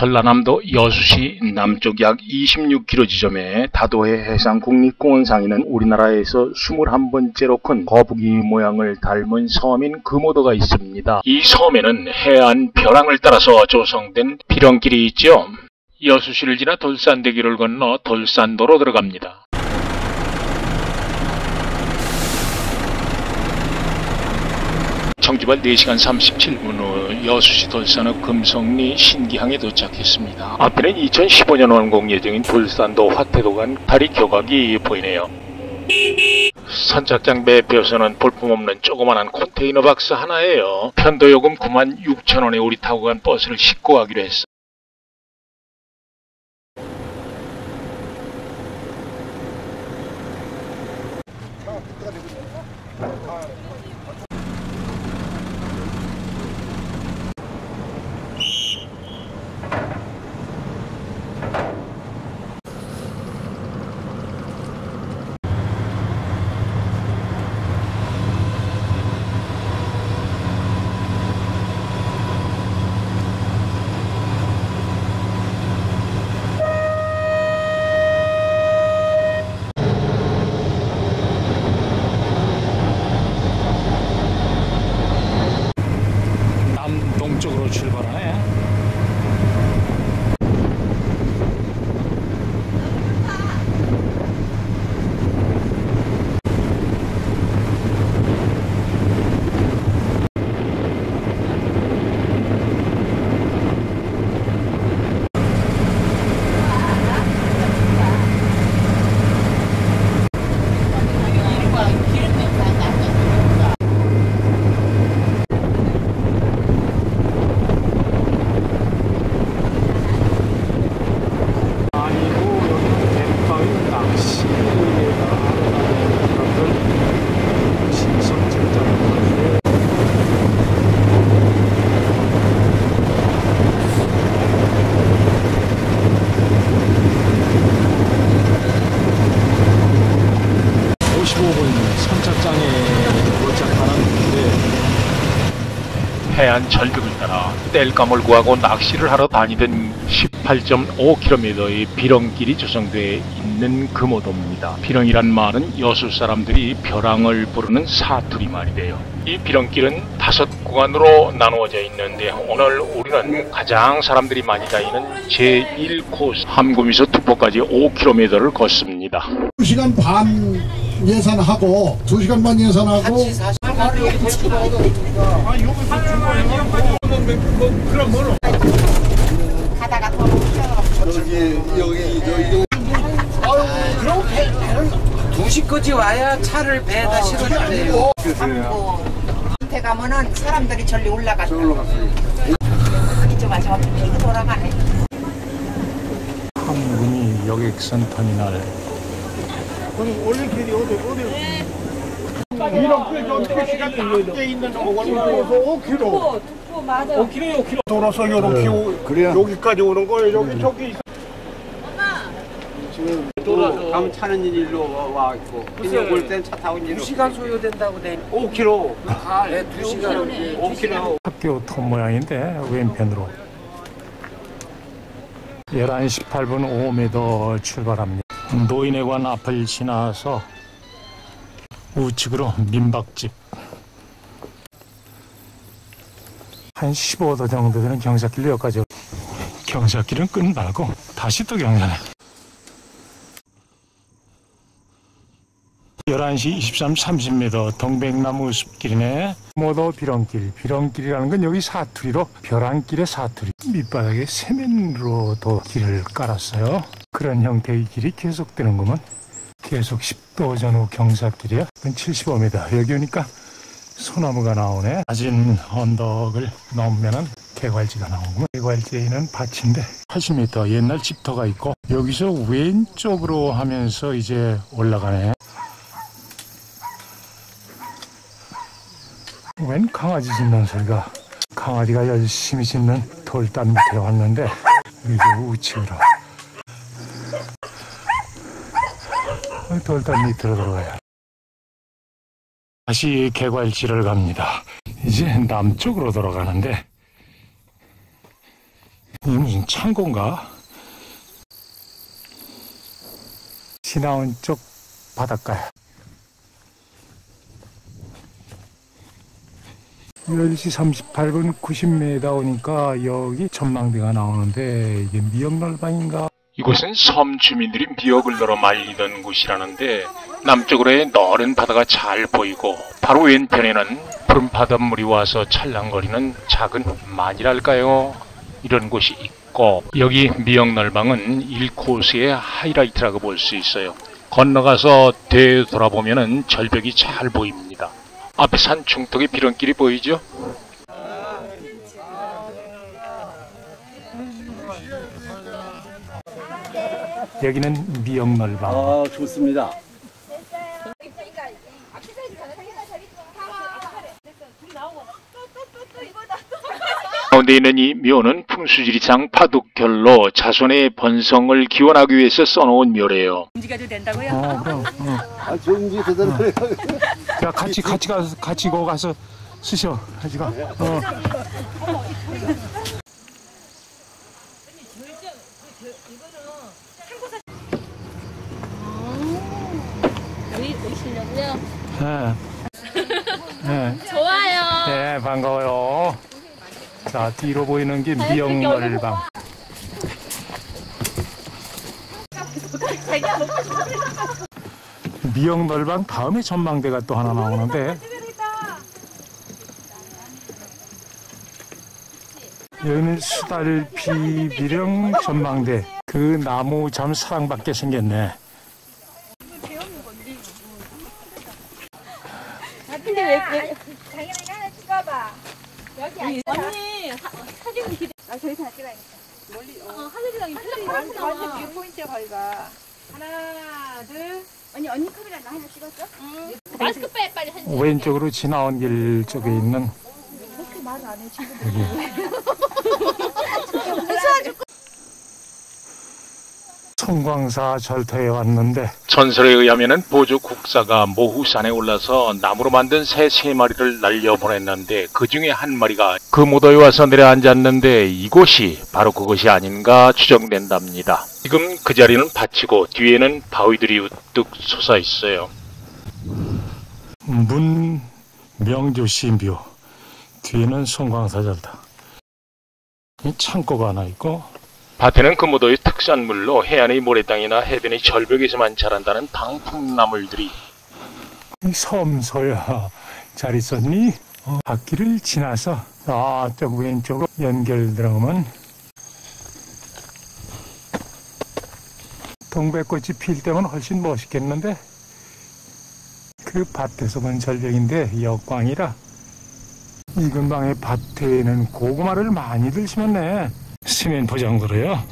전라남도 여수시 남쪽 약 26km 지점에 다도해 해상국립공원 상에는 우리나라에서 21번째로 큰 거북이 모양을 닮은 섬인 금오도가 있습니다. 이 섬에는 해안 벼랑을 따라서 조성된 비렁길이 있죠. 여수시를 지나 돌산대교를 건너 돌산도로 들어갑니다. 청주발 4시간 37분 후 여수시 돌산읍 금성리 신기항에 도착했습니다. 앞에는 2015년 완공 예정인 돌산도 화태도 간 다리 교각이 보이네요. 선착장 매표소는 볼품없는 조그만한 컨테이너 박스 하나예요. 편도요금 96,000원에 우리 타고 간 버스를 싣고 가기로 했어. 남동쪽으로 출발하네. 선착장에 도착하는데 해안 절벽을 따라 땔감을 구하고 낚시를 하러 다니던 18.5km의 비렁길이 조성되어 있는 금오도입니다. 비렁이란 말은 여수 사람들이 벼랑을 부르는 사투리 말이래요. 이 비렁길은 5구간으로 나누어져 있는데 오늘 우리는 가장 사람들이 많이 다니는 제1코스 함구미소 투포까지 5km를 걷습니다. 2시간 반 예산하고 2시간 반 예산하고 가다가 더 여기 그럼 2시까지 와야 차를 배에다 실어주세요. 한테 가면은 사람들이 저리 올라갔다. 이쪽 와서 피고 돌아가네. 함구미 여객선 터미널. 올림픽이 어디 이렇게 저 표시가 딱 있는 5km. 맞아. 5km 돌아서 이렇게 여기까지 오는 거예요. 저기 지금 돌아서 감 차는 일로 와 있고 올 땐 차 타고 이제 2시간 소요된다고 돼. 5km. 네, 2시간. 5km. 학교 톱 모양인데 왼편으로 11시 18분 5m 출발합니다. 노인회관 앞을 지나서 우측으로 민박집 한 15도 정도 되는 경사길로 여기까지. 경사길은 끝나고 다시 또 경사네. 11시 23, 30m 동백나무 숲길이네. 금오도 비렁길. 비렁길이라는 건 여기 사투리로 벼랑길의 사투리. 밑바닥에 세면으로도 길을 깔았어요. 그런 형태의 길이 계속되는구먼. 계속 10도 전후 경사길이야. 그건 75m. 여기 오니까 소나무가 나오네. 낮은 언덕을 넘으면은 개괄지가 나오고, 개괄지에는 밭인데 80m 옛날 집터가 있고, 여기서 왼쪽으로 하면서 이제 올라가네. 웬 강아지 짖는 소리가. 강아지가 열심히 짖는 돌담 밑에 왔는데 이게 우측으로 돌담 밑으로 들어가요. 다시 개괄지를 갑니다. 이제 남쪽으로 돌아가는데 이게 무슨 창고인가? 지나온 쪽 바닷가야. 10시 38분 90m 오니까 여기 전망대가 나오는데 이게 미역널방인가? 이곳은 섬 주민들이 미역을 널어 말리던 곳이라는데 남쪽으로의 너른 바다가 잘 보이고 바로 왼편에는 푸른 바닷물이 와서 찰랑거리는 작은 만이랄까요? 이런 곳이 있고 여기 미역널방은 1코스의 하이라이트라고 볼 수 있어요. 건너가서 되돌아보면 절벽이 잘 보입니다. 앞에 산 중턱에 비런길이 보이죠? 여기는 미역널방. 아, 좋습니다. 가운데 있는 이 묘는 풍수지리상 파독결로 자손의 번성을 기원하기 위해서 써놓은 묘래요. 움직여도 된다고요? 그럼. 아, 좋은지 그대로 해요. 자, 같이 거 가서 쓰셔. 같이 가. 여기 오시려고요? 네. 좋아요. 네, 반가워요. 자, 뒤로 보이는 게 미역널방. 미역널방 다음에 전망대가 또 하나 나오는데 여기는 수달피 미령 전망대. 그 나무 참 사랑받게 생겼네. 근데 왜 자기네가 하나 찍어봐. 여기 언니 사진 기대. 아, 저기서 하나 찍어야겠다. 멀리 하늘이랑 완전 포인트가. 뷰 포인트야, 거기가. 하나 둘. 언니 카메라 나 하나 찍었어? 마스크 빼 빨리 한. 왼쪽으로 지나온 길 쪽에 있는 그렇게 말 안 해, 지금. 송광사 절터에 왔는데 전설에 의하면 보조 국사가 모후산에 올라서 나무로 만든 새 3마리를 날려보냈는데 그 중에 한 마리가 그 무더에 와서 내려앉았는데 이곳이 바로 그것이 아닌가 추정된답니다. 지금 그 자리는 밭이고 뒤에는 바위들이 우뚝 솟아 있어요. 문 명조신뷰 뒤에는 송광사 절터. 창고가 하나 있고 밭에는 금오도의 특산물로 해안의 모래땅이나 해변의 절벽에서만 자란다는 방풍나물들이. 섬소야 잘 있었니? 밭길을 지나서 저 왼쪽으로 연결들어오면 동백꽃이 필 때면 훨씬 멋있겠는데 그 밭에서 본 절벽인데 역광이라 이 근방의 밭에는 고구마를 많이들 심었네. 시멘 포장도로요.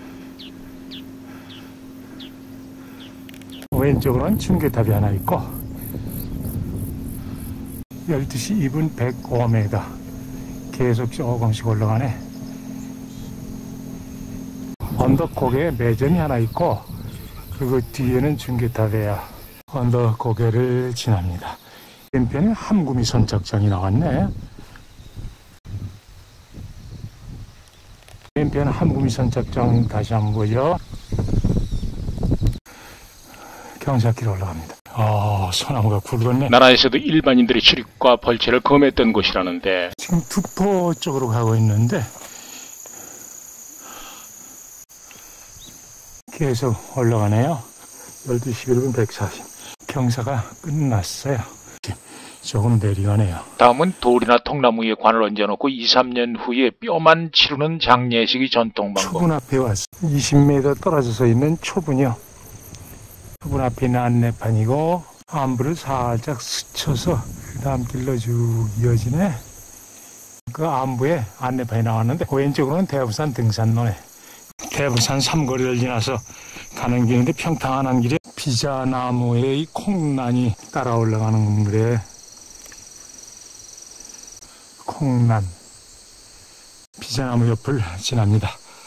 왼쪽으로는 중계탑이 하나 있고 12시 2분 105m 계속 조금씩 올라가네. 언덕 고개에 매점이 하나 있고 그리고 뒤에는 중계탑이야. 언덕 고개를 지납니다. 왼편에 함구미 선착장이 나왔네. 왼편 함구미 선착장 다시 한번 보죠. 경사길 올라갑니다. 소나무가 굵었네. 나라에서도 일반인들의 출입과 벌채를 검했던 곳이라는데 지금 두포 쪽으로 가고 있는데 계속 올라가네요. 12시 1분 140. 경사가 끝났어요. 조금 내려가네요. 다음은 돌이나 통나무에 관을 얹어놓고 2, 3년 후에 뼈만 치르는 장례식이 전통 방법. 초분 앞에 와서 20m 떨어져서 있는 초분이요. 초분 앞에 있는 안내판이고 안부를 살짝 스쳐서 그 다음 길로 쭉 이어지네. 그 안부에 안내판이 나왔는데 왼쪽으로는 대부산 등산로네. 대부산 삼거리를 지나서 가는 길인데 평탄한 길에 비자나무에 이 콩란이 따라 올라가는 길에 콩란 비자나무 옆을 지납니다.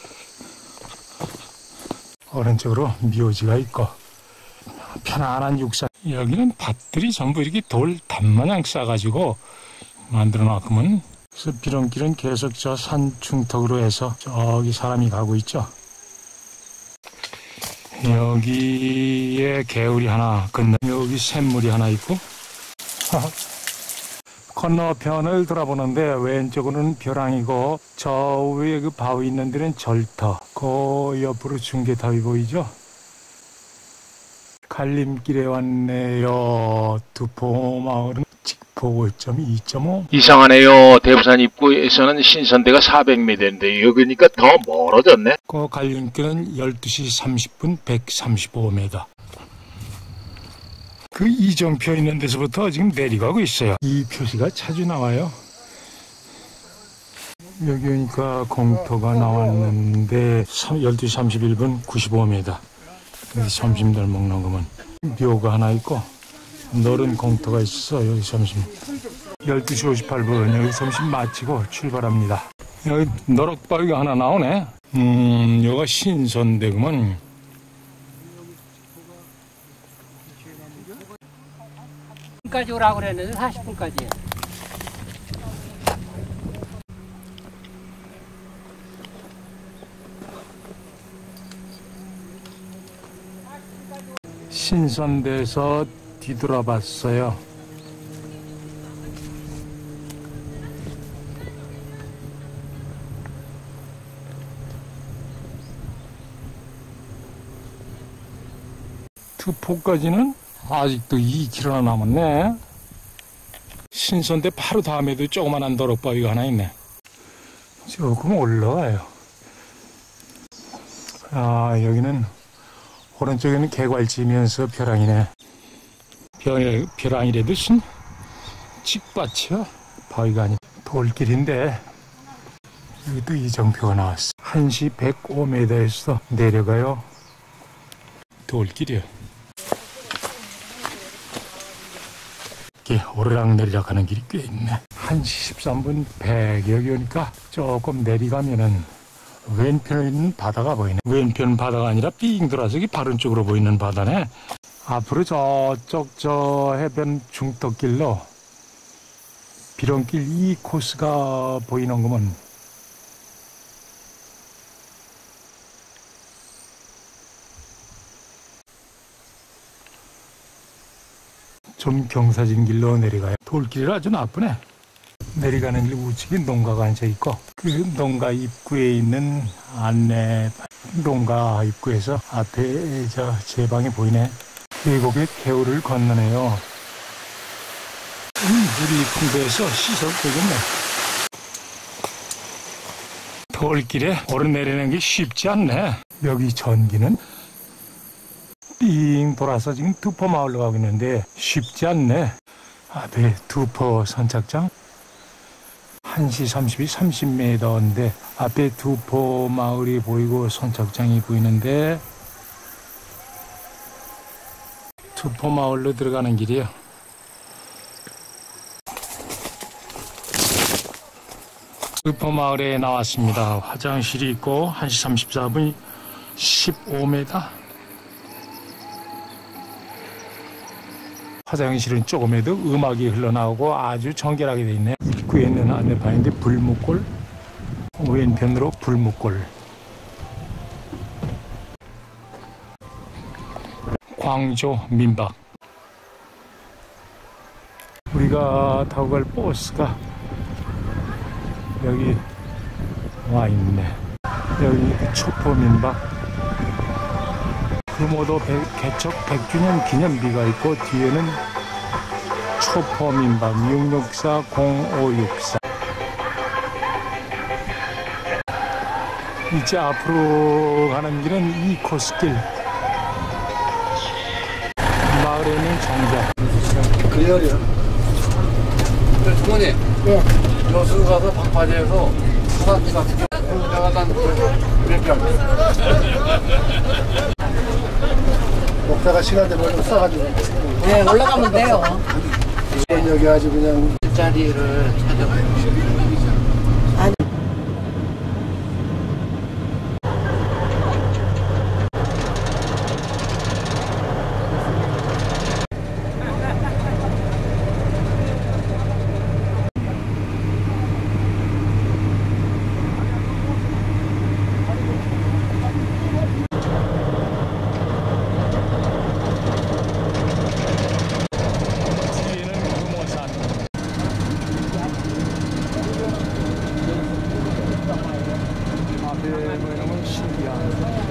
오른쪽으로 묘지가 있고 편안한 육사. 여기는 밭들이 전부 이렇게 돌 단마냥 싸가지고 만들어 놨으면 그래서 비렁길은 계속 저 산 중턱으로 해서 저기 사람이 가고 있죠. 여기에 개울이 하나 건너, 여기 샘물이 하나 있고 건너편을 돌아보는데 왼쪽으로는 벼랑이고 저 위에 그 바위 있는 데는 절터, 그 옆으로 중계탑이 보이죠. 갈림길에 왔네요. 두포마을은 직포 5.2, 2.5. 이상하네요. 대부산 입구에서는 신선대가 400m인데 여기니까 더 멀어졌네. 그 갈림길은 12시 30분 135m. 그 이정표 있는 데서부터 지금 내려가고 있어요. 이 표시가 자주 나와요. 여기 오니까 공터가 나왔는데 12시 31분 95m. 점심들 먹는 거면 묘가 하나 있고 너른 공터가 있어서 여기 점심 12시 58분 여기 점심 마치고 출발합니다. 여기 너럭바위가 하나 나오네. 여기가 신선대구먼. 까지 오라고 그랬는데 40분까지. 신선대에서 뒤돌아봤어요. 투포까지는 아직도 2km나 남았네. 신선대 바로 다음에도 조그만한 도로바위가 하나 있네. 조금 올라가요. 아, 여기는 오른쪽에는 개괄지면서 벼랑이네. 벼랑이라도 찍밭이야. 바위가 아니 돌길인데 여기도 이정표가 나왔어. 1시 105m에서 내려가요. 돌길이요. 이렇게 오르락내리락 하는 길이 꽤 있네. 1시 13분 100. 여기 오니까 조금 내려가면은 왼편에 있는 바다가 보이네. 왼편 바다가 아니라 삥 돌아서 바른 쪽으로 보이는 바다네. 앞으로 저쪽 저 해변 중턱길로 비렁길 이 코스가 보이는 거면 좀 경사진 길로 내려가요. 돌길이 아주 나쁘네. 내려가는 길 우측에 농가가 앉아있고 그 농가 입구에 있는 안내 농가 입구에서 앞에 제 방이 보이네. 계곡의 개울을 건너네요. 물이 이쁜 데서 씻어도 되겠네. 돌길에 오르내리는 게 쉽지 않네. 여기 전기는 삥 돌아서 지금 두포 마을로 가고 있는데 쉽지 않네. 앞에 두포 선착장 1시 30이 30m인데 앞에 두포 마을이 보이고 선착장이 보이는데 두포 마을로 들어가는 길이에요. 두포 마을에 나왔습니다. 화장실이 있고 1시 34분 15m. 화장실은 조금에도 음악이 흘러나오고 아주 정결하게 되어 있네요. 입구에 있는 안내판인데 불목골, 왼편으로 불목골. 광조 민박. 우리가 타고 갈 버스가 여기 와 있네. 여기 초포 민박. 금오도 개척 100주년 기념비가 있고 뒤에는 초포민박 664-0564. 이제 앞으로 가는 길은 이 코스길. 마을에는 정자. 그 열이야. 주머니. 네. 여수 가서 방파제에서 사단지 같은 게 내가 난몇 개. 먹다가 시간 되면 싸가지고. 네, 올라가면 돼요. 이번 여기 아주 그냥 자리를 찾아봐요. 뭐 이런 건 신기한